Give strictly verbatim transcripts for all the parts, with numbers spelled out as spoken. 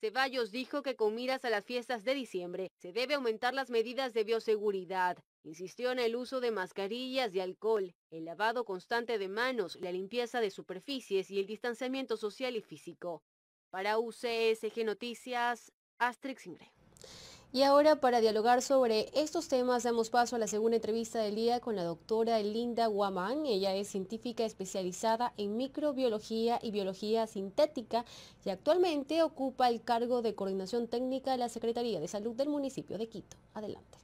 Ceballos dijo que con miras a las fiestas de diciembre se debe aumentar las medidas de bioseguridad. Insistió en el uso de mascarillas y alcohol, el lavado constante de manos, la limpieza de superficies y el distanciamiento social y físico. Para U C S G Noticias, Astrid Singre. Y ahora, para dialogar sobre estos temas, damos paso a la segunda entrevista del día con la doctora Linda Guamán. Ella es científica especializada en microbiología y biología sintética y actualmente ocupa el cargo de coordinación técnica de la Secretaría de Salud del municipio de Quito. Adelante.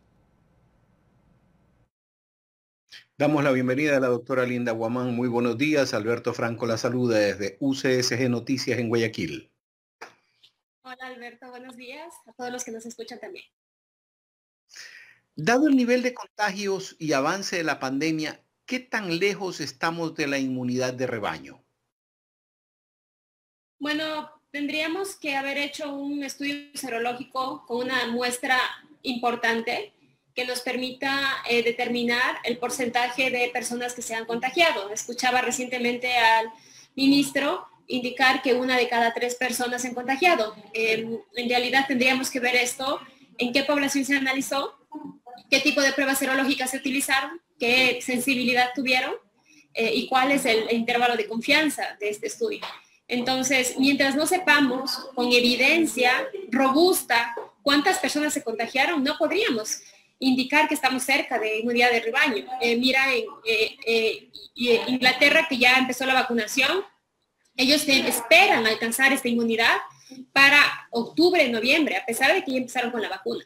Damos la bienvenida a la doctora Linda Guamán. Muy buenos días. Alberto Franco la saluda desde U C S G Noticias en Guayaquil. Hola Alberto, buenos días a todos los que nos escuchan también. Dado el nivel de contagios y avance de la pandemia, ¿qué tan lejos estamos de la inmunidad de rebaño? Bueno, tendríamos que haber hecho un estudio serológico con una muestra importante que nos permita eh, determinar el porcentaje de personas que se han contagiado. Escuchaba recientemente al ministro indicar que una de cada tres personas se han contagiado. Eh, en realidad tendríamos que ver esto, en qué población se analizó, qué tipo de pruebas serológicas se utilizaron, qué sensibilidad tuvieron eh, y cuál es el intervalo de confianza de este estudio. Entonces, mientras no sepamos con evidencia robusta cuántas personas se contagiaron, no podríamos indicar que estamos cerca de inmunidad de rebaño. Eh, mira, en eh, eh, Inglaterra, que ya empezó la vacunación, ellos esperan alcanzar esta inmunidad para octubre, noviembre, a pesar de que ya empezaron con la vacuna.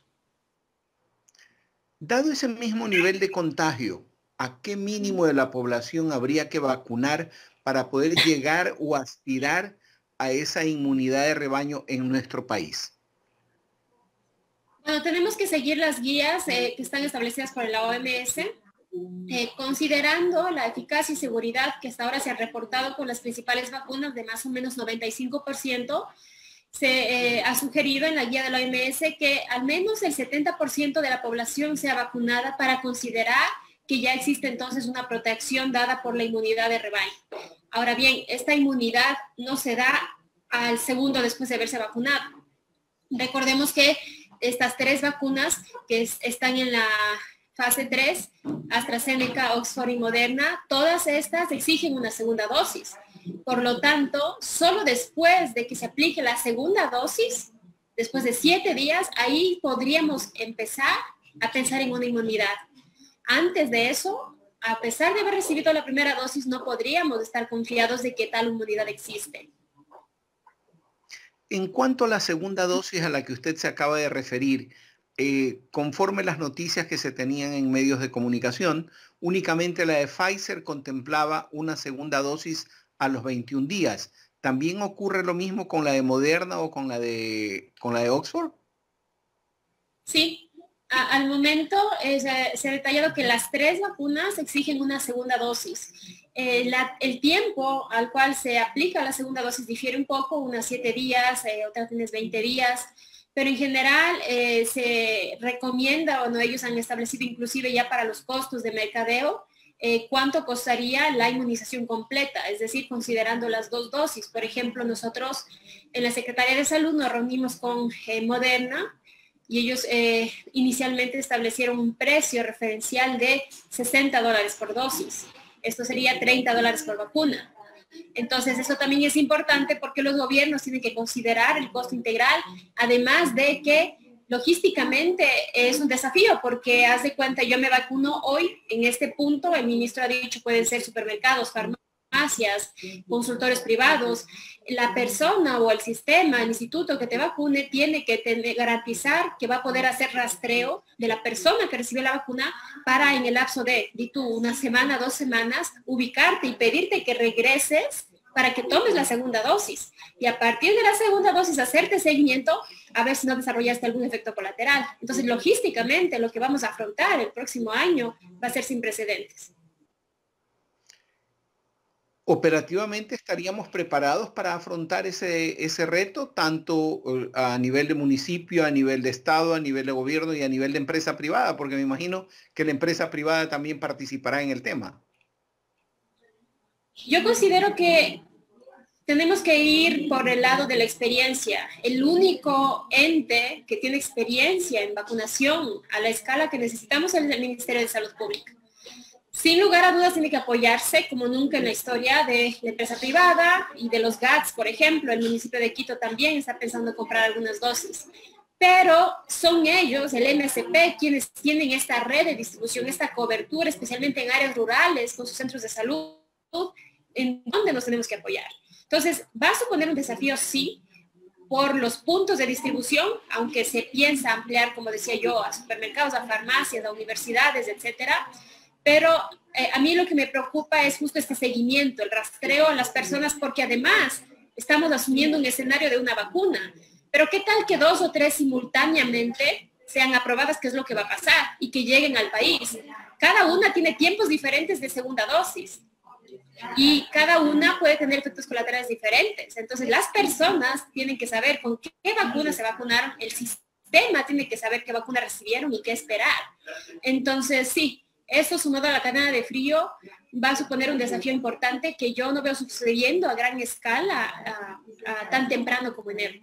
Dado ese mismo nivel de contagio, ¿a qué mínimo de la población habría que vacunar para poder llegar o aspirar a esa inmunidad de rebaño en nuestro país? Bueno, tenemos que seguir las guías eh, que están establecidas por la O M S, eh, considerando la eficacia y seguridad que hasta ahora se ha reportado con las principales vacunas de más o menos noventa y cinco por ciento. Se eh, ha sugerido en la guía de la O M S que al menos el setenta por ciento de la población sea vacunada para considerar que ya existe entonces una protección dada por la inmunidad de rebaño. Ahora bien, esta inmunidad no se da al segundo después de haberse vacunado. Recordemos que estas tres vacunas que es, están en la fase tres, AstraZeneca, Oxford y Moderna, todas estas exigen una segunda dosis. Por lo tanto, solo después de que se aplique la segunda dosis, después de siete días, ahí podríamos empezar a pensar en una inmunidad. Antes de eso, a pesar de haber recibido la primera dosis, no podríamos estar confiados de que tal inmunidad existe. En cuanto a la segunda dosis a la que usted se acaba de referir, eh, conforme las noticias que se tenían en medios de comunicación, únicamente la de Pfizer contemplaba una segunda dosis a los veintiún días. ¿También ocurre lo mismo con la de Moderna o con la de, con la de Oxford? Sí, a, al momento eh, se, se ha detallado que las tres vacunas exigen una segunda dosis. Eh, la, el tiempo al cual se aplica la segunda dosis difiere un poco, unas siete días, eh, otras tienes veinte días, pero en general eh, se recomienda, o no, ellos han establecido inclusive ya para los costos de mercadeo, eh, cuánto costaría la inmunización completa, es decir, considerando las dos dosis. Por ejemplo, nosotros en la Secretaría de Salud nos reunimos con eh, Moderna, y ellos eh, inicialmente establecieron un precio referencial de sesenta dólares por dosis. Esto sería treinta dólares por vacuna. Entonces, eso también es importante porque los gobiernos tienen que considerar el costo integral, además de que logísticamente es un desafío porque haz de cuenta, yo me vacuno hoy en este punto, el ministro ha dicho pueden ser supermercados, farmacias, consultores privados, la persona o el sistema, el instituto que te vacune tiene que tener, garantizar que va a poder hacer rastreo de la persona que recibe la vacuna para en el lapso de, di tú, una semana, dos semanas, ubicarte y pedirte que regreses para que tomes la segunda dosis. Y a partir de la segunda dosis, hacerte seguimiento a ver si no desarrollaste algún efecto colateral. Entonces, logísticamente, lo que vamos a afrontar el próximo año va a ser sin precedentes. Operativamente estaríamos preparados para afrontar ese, ese reto, tanto a nivel de municipio, a nivel de estado, a nivel de gobierno y a nivel de empresa privada, porque me imagino que la empresa privada también participará en el tema. Yo considero que tenemos que ir por el lado de la experiencia. El único ente que tiene experiencia en vacunación a la escala que necesitamos es el Ministerio de Salud Pública. Sin lugar a dudas tiene que apoyarse, como nunca en la historia, de la empresa privada y de los G A T S, por ejemplo. El municipio de Quito también está pensando comprar algunas dosis. Pero son ellos, el M S P, quienes tienen esta red de distribución, esta cobertura, especialmente en áreas rurales, con sus centros de salud, en donde nos tenemos que apoyar. Entonces, va a suponer un desafío, sí, por los puntos de distribución, aunque se piensa ampliar, como decía yo, a supermercados, a farmacias, a universidades, etcétera. Pero eh, a mí lo que me preocupa es justo este seguimiento, el rastreo a las personas, porque además estamos asumiendo un escenario de una vacuna. Pero ¿qué tal que dos o tres simultáneamente sean aprobadas, qué es lo que va a pasar, y que lleguen al país? Cada una tiene tiempos diferentes de segunda dosis. Y cada una puede tener efectos colaterales diferentes. Entonces, las personas tienen que saber con qué vacuna se vacunaron, el sistema tiene que saber qué vacuna recibieron y qué esperar. Entonces, sí, eso sumado a la cadena de frío va a suponer un desafío importante que yo no veo sucediendo a gran escala a, a tan temprano como enero.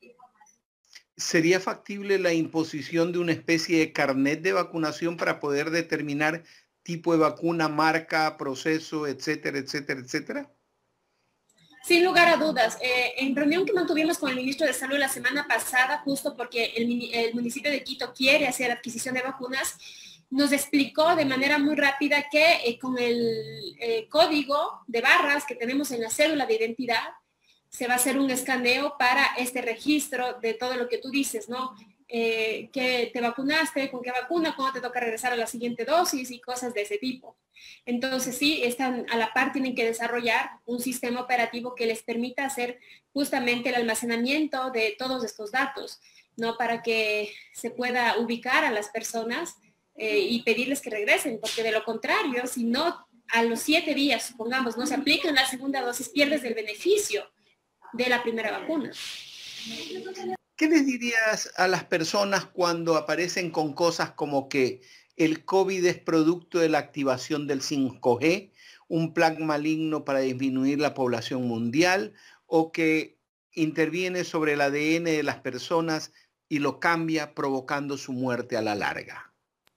¿Sería factible la imposición de una especie de carnet de vacunación para poder determinar tipo de vacuna, marca, proceso, etcétera, etcétera, etcétera? Sin lugar a dudas. Eh, en reunión que mantuvimos con el ministro de Salud la semana pasada, justo porque el, el municipio de Quito quiere hacer adquisición de vacunas, nos explicó de manera muy rápida que eh, con el eh, código de barras que tenemos en la cédula de identidad, se va a hacer un escaneo para este registro de todo lo que tú dices, ¿no? Eh, que te vacunaste, con qué vacuna, cuándo te toca regresar a la siguiente dosis y cosas de ese tipo. Entonces sí, están a la par, tienen que desarrollar un sistema operativo que les permita hacer justamente el almacenamiento de todos estos datos, ¿no? Para que se pueda ubicar a las personas eh, y pedirles que regresen, porque de lo contrario, si no a los siete días, supongamos, no se aplican la segunda dosis, pierdes el beneficio de la primera vacuna. ¿Qué les dirías a las personas cuando aparecen con cosas como que el COVID es producto de la activación del cinco G, un plan maligno para disminuir la población mundial, o que interviene sobre el A D N de las personas y lo cambia provocando su muerte a la larga?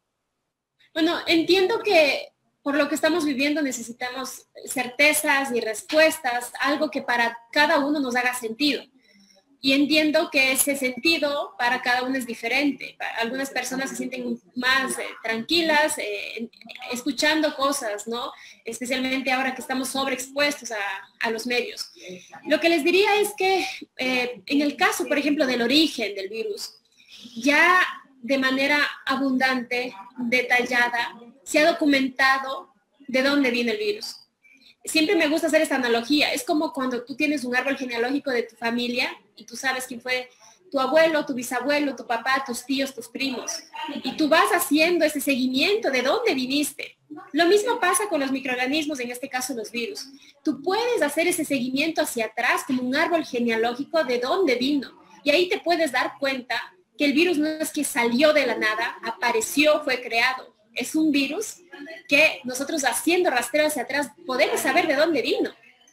Bueno, entiendo que por lo que estamos viviendo necesitamos certezas y respuestas, algo que para cada uno nos haga sentido. Y entiendo que ese sentido para cada uno es diferente. Algunas personas se sienten más eh, tranquilas eh, escuchando cosas, ¿no? Especialmente ahora que estamos sobreexpuestos a, a los medios. Lo que les diría es que eh, en el caso, por ejemplo, del origen del virus, ya de manera abundante, detallada, se ha documentado de dónde viene el virus. Siempre me gusta hacer esta analogía. Es como cuando tú tienes un árbol genealógico de tu familia y tú sabes quién fue tu abuelo, tu bisabuelo, tu papá, tus tíos, tus primos. Y tú vas haciendo ese seguimiento de dónde viniste. Lo mismo pasa con los microorganismos, en este caso los virus. Tú puedes hacer ese seguimiento hacia atrás como un árbol genealógico de dónde vino. Y ahí te puedes dar cuenta que el virus no es que salió de la nada, apareció, fue creado. Es un virus que nosotros haciendo rastreo hacia atrás podemos saber de dónde vino.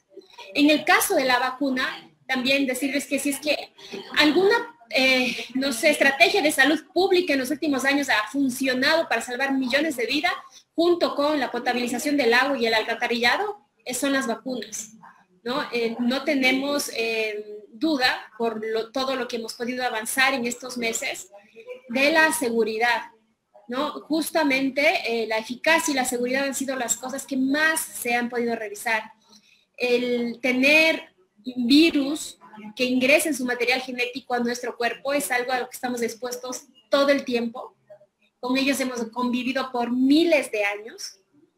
En el caso de la vacuna, también decirles que si es que alguna, eh, no sé, estrategia de salud pública en los últimos años ha funcionado para salvar millones de vidas, junto con la potabilización del agua y el alcantarillado, eh, son las vacunas, ¿no? Eh, no tenemos eh, duda, por lo, todo lo que hemos podido avanzar en estos meses, de la seguridad, ¿no? Justamente eh, la eficacia y la seguridad han sido las cosas que más se han podido revisar. El tener virus que ingresen su material genético a nuestro cuerpo es algo a lo que estamos expuestos todo el tiempo. Con ellos hemos convivido por miles de años.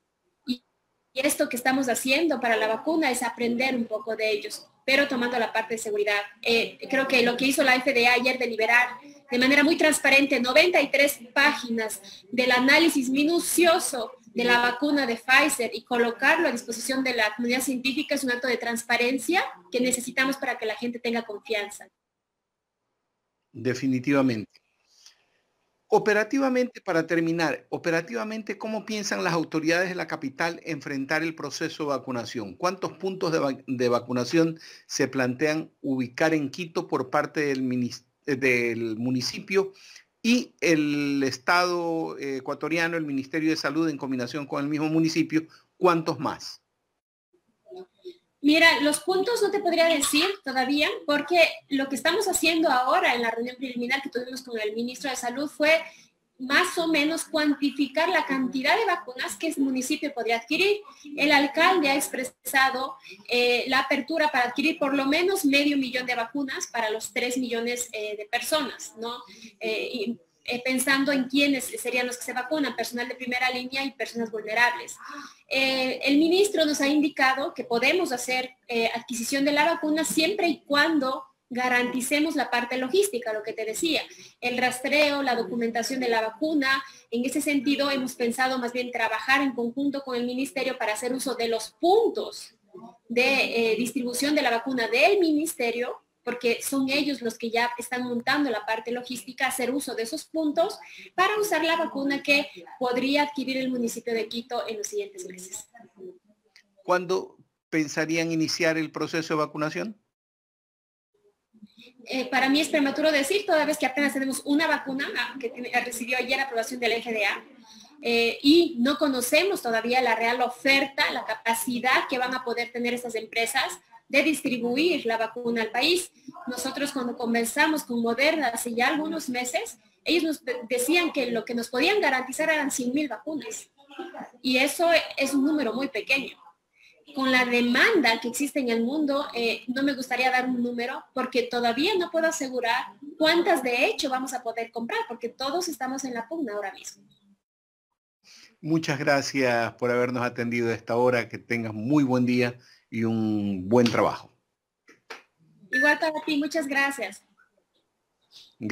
Y esto que estamos haciendo para la vacuna es aprender un poco de ellos, pero tomando la parte de seguridad. Eh, creo que lo que hizo la F D A ayer de liberar de manera muy transparente noventa y tres páginas del análisis minucioso de la vacuna de Pfizer y colocarlo a disposición de la comunidad científica es un acto de transparencia que necesitamos para que la gente tenga confianza. Definitivamente. Operativamente, para terminar, operativamente, ¿cómo piensan las autoridades de la capital enfrentar el proceso de vacunación? ¿Cuántos puntos de, va de vacunación se plantean ubicar en Quito por parte del, del municipio y el Estado ecuatoriano, el Ministerio de Salud, en combinación con el mismo municipio? ¿Cuántos más? Mira, los puntos no te podría decir todavía, porque lo que estamos haciendo ahora en la reunión preliminar que tuvimos con el ministro de Salud fue más o menos cuantificar la cantidad de vacunas que ese municipio podría adquirir. El alcalde ha expresado eh, la apertura para adquirir por lo menos medio millón de vacunas para los tres millones eh, de personas, ¿no? Eh, y, Eh, pensando en quiénes serían los que se vacunan, personal de primera línea y personas vulnerables. Eh, el ministro nos ha indicado que podemos hacer eh, adquisición de la vacuna siempre y cuando garanticemos la parte logística, lo que te decía, el rastreo, la documentación de la vacuna. En ese sentido, hemos pensado más bien trabajar en conjunto con el ministerio para hacer uso de los puntos de eh, distribución de la vacuna del ministerio, porque son ellos los que ya están montando la parte logística, hacer uso de esos puntos para usar la vacuna que podría adquirir el municipio de Quito en los siguientes meses. ¿Cuándo pensarían iniciar el proceso de vacunación? Eh, para mí es prematuro decir, toda vez que apenas tenemos una vacuna que recibió ayer aprobación del F D A, eh, y no conocemos todavía la real oferta, la capacidad que van a poder tener estas empresas de distribuir la vacuna al país. Nosotros cuando conversamos con Moderna hace ya algunos meses, ellos nos decían que lo que nos podían garantizar eran cien mil vacunas. Y eso es un número muy pequeño. Con la demanda que existe en el mundo, eh, no me gustaría dar un número porque todavía no puedo asegurar cuántas de hecho vamos a poder comprar, porque todos estamos en la pugna ahora mismo. Muchas gracias por habernos atendido a esta hora. Que tengas muy buen día y un buen trabajo. Igual para ti, muchas gracias.